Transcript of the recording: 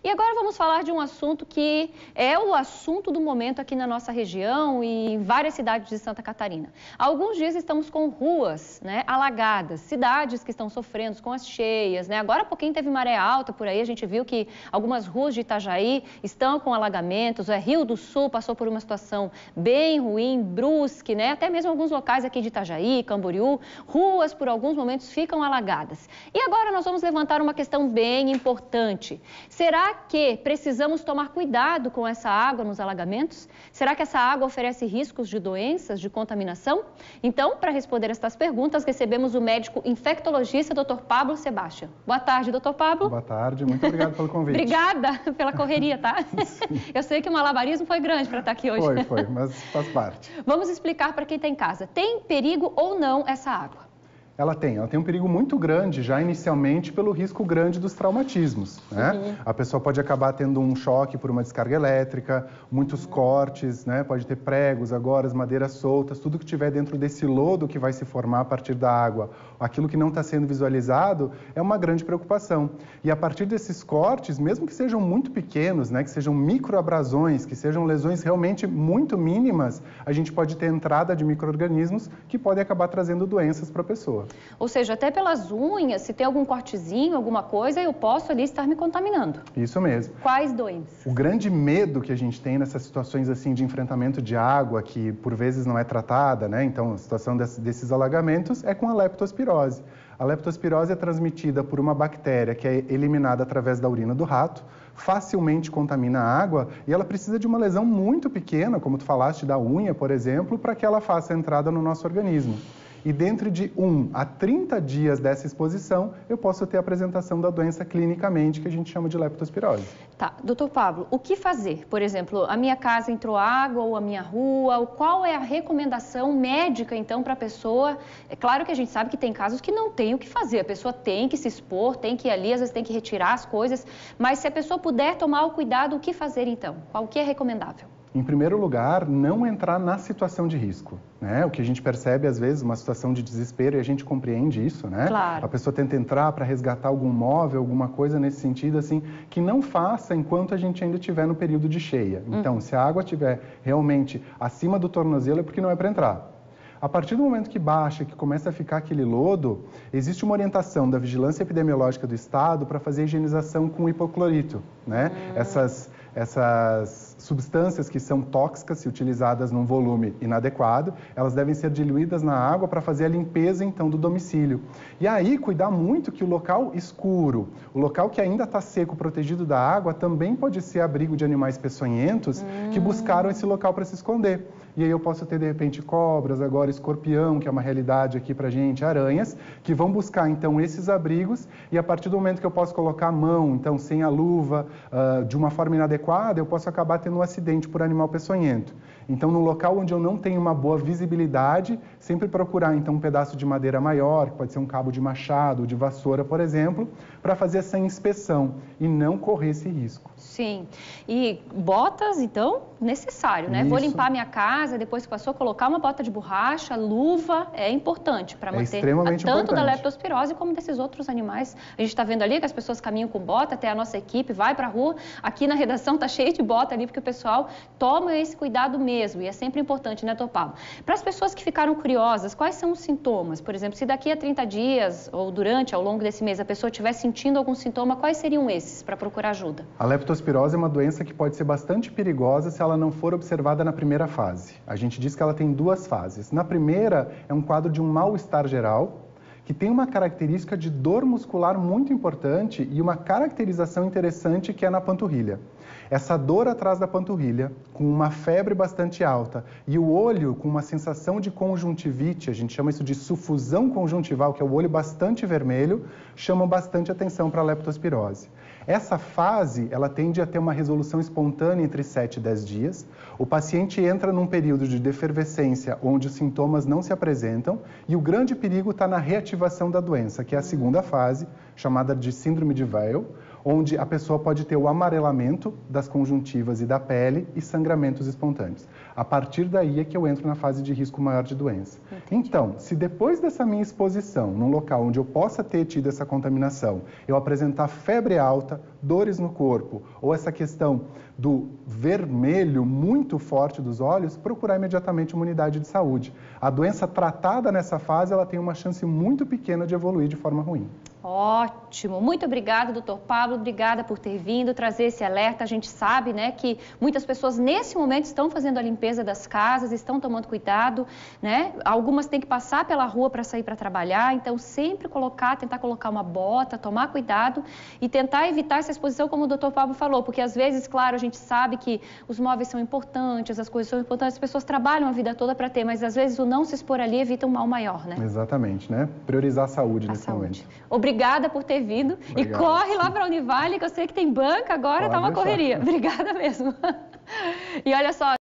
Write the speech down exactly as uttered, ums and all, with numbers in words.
E agora vamos falar de um assunto que é o assunto do momento aqui na nossa região e em várias cidades de Santa Catarina. Há alguns dias estamos com ruas, né, alagadas, cidades que estão sofrendo com as cheias, né? Agora há pouquinho teve maré alta por aí, a gente viu que algumas ruas de Itajaí estão com alagamentos, o Rio do Sul passou por uma situação bem ruim, Brusque, né? Até mesmo alguns locais aqui de Itajaí, Camboriú, ruas por alguns momentos ficam alagadas. E agora nós vamos levantar uma questão bem importante. Será que precisamos tomar cuidado com essa água nos alagamentos? Será que essa água oferece riscos de doenças, de contaminação? Então, para responder estas perguntas, recebemos o médico infectologista, doutor Pablo Sebastião. Boa tarde, doutor Pablo. Boa tarde, muito obrigado pelo convite. Obrigada pela correria, tá? Eu sei que o malabarismo foi grande para estar aqui hoje. Foi, foi, mas faz parte. Vamos explicar para quem está em casa. Tem perigo ou não essa água? Ela tem, ela tem um perigo muito grande já inicialmente pelo risco grande dos traumatismos, né? Uhum. A pessoa pode acabar tendo um choque por uma descarga elétrica, muitos uhum. cortes, né? Pode ter pregos, agora, madeiras soltas, tudo que tiver dentro desse lodo que vai se formar a partir da água, aquilo que não está sendo visualizado é uma grande preocupação. E a partir desses cortes, mesmo que sejam muito pequenos, né? Que sejam microabrasões, que sejam lesões realmente muito mínimas, a gente pode ter entrada de micro-organismos que podem acabar trazendo doenças para a pessoa. Ou seja, até pelas unhas, se tem algum cortezinho, alguma coisa, eu posso ali estar me contaminando. Isso mesmo. Quais doenças? O grande medo que a gente tem nessas situações assim de enfrentamento de água, que por vezes não é tratada, né? Então, a situação desses alagamentos é com a leptospirose. A leptospirose é transmitida por uma bactéria que é eliminada através da urina do rato, facilmente contamina a água e ela precisa de uma lesão muito pequena, como tu falaste da unha, por exemplo, para que ela faça a entrada no nosso organismo. E dentro de um a trinta dias dessa exposição, eu posso ter a apresentação da doença clinicamente, que a gente chama de leptospirose. Tá, doutor Pablo, o que fazer? Por exemplo, a minha casa entrou água ou a minha rua, qual é a recomendação médica, então, para a pessoa? É claro que a gente sabe que tem casos que não tem o que fazer, a pessoa tem que se expor, tem que ir ali, às vezes tem que retirar as coisas, mas se a pessoa puder tomar o cuidado, o que fazer, então? Qual que é recomendável? Em primeiro lugar, não entrar na situação de risco, né? O que a gente percebe, às vezes, uma situação de desespero e a gente compreende isso, né? Claro. A pessoa tenta entrar para resgatar algum móvel, alguma coisa nesse sentido, assim, que não faça enquanto a gente ainda estiver no período de cheia. Então, uhum. se a água estiver realmente acima do tornozelo, é porque não é para entrar. A partir do momento que baixa, que começa a ficar aquele lodo, existe uma orientação da Vigilância Epidemiológica do Estado para fazer higienização com hipoclorito, né? Hum. Essas, essas substâncias que são tóxicas, se utilizadas num volume inadequado, elas devem ser diluídas na água para fazer a limpeza, então, do domicílio. E aí, cuidar muito que o local escuro, o local que ainda está seco, protegido da água, também pode ser abrigo de animais peçonhentos hum. que buscaram esse local para se esconder. E aí eu posso ter, de repente, cobras, agora escorpião, que é uma realidade aqui pra gente, aranhas, que vão buscar, então, esses abrigos e a partir do momento que eu posso colocar a mão, então, sem a luva, uh, de uma forma inadequada, eu posso acabar tendo um acidente por animal peçonhento. Então, no local onde eu não tenho uma boa visibilidade, sempre procurar, então, um pedaço de madeira maior, que pode ser um cabo de machado, de vassoura, por exemplo, para fazer essa inspeção e não correr esse risco. Sim. E botas, então, necessário, né? Isso. Vou limpar minha casa, depois que passou, colocar uma bota de borracha, luva, é importante para manter é extremamente tanto importante. da leptospirose como desses outros animais. A gente está vendo ali que as pessoas caminham com bota, até a nossa equipe vai para a rua. Aqui na redação está cheio de bota ali, porque o pessoal toma esse cuidado mesmo. E é sempre importante, né, doutor Pablo? Para as pessoas que ficaram curiosas, quais são os sintomas? Por exemplo, se daqui a trinta dias ou durante, ao longo desse mês, a pessoa estiver sentindo algum sintoma, quais seriam esses para procurar ajuda? A leptospirose é uma doença que pode ser bastante perigosa se ela não for observada na primeira fase. A gente diz que ela tem duas fases. Na primeira, é um quadro de um mal-estar geral, que tem uma característica de dor muscular muito importante e uma caracterização interessante que é na panturrilha. Essa dor atrás da panturrilha, com uma febre bastante alta e o olho com uma sensação de conjuntivite, a gente chama isso de sufusão conjuntival, que é o olho bastante vermelho, chamam bastante atenção para a leptospirose. Essa fase, ela tende a ter uma resolução espontânea entre sete e dez dias. O paciente entra num período de defervescência, onde os sintomas não se apresentam, e o grande perigo está na reativação da doença, que é a segunda fase, chamada de síndrome de Weil, onde a pessoa pode ter o amarelamento das conjuntivas e da pele e sangramentos espontâneos. A partir daí é que eu entro na fase de risco maior de doença. Entendi. Então, se depois dessa minha exposição, num local onde eu possa ter tido essa contaminação, eu apresentar febre alta, dores no corpo, ou essa questão do vermelho muito forte dos olhos, procurar imediatamente uma unidade de saúde. A doença tratada nessa fase, ela tem uma chance muito pequena de evoluir de forma ruim. Ótimo, muito obrigada, doutor Pablo, obrigada por ter vindo, trazer esse alerta. A gente sabe, né, que muitas pessoas nesse momento estão fazendo a limpeza das casas, estão tomando cuidado, né? Algumas têm que passar pela rua para sair para trabalhar, então sempre colocar, tentar colocar uma bota, tomar cuidado e tentar evitar essa exposição, como o doutor Pablo falou, porque às vezes, claro, a gente sabe que os móveis são importantes, as coisas são importantes, as pessoas trabalham a vida toda para ter, mas às vezes o não se expor ali evita um mal maior, né? Exatamente, né? Priorizar a saúde a nesse saúde. momento. Obrigada por ter vindo. Obrigado. E corre lá para a Univale, que eu sei que tem banca agora, Pode tá uma deixar. correria. Obrigada mesmo. E olha só.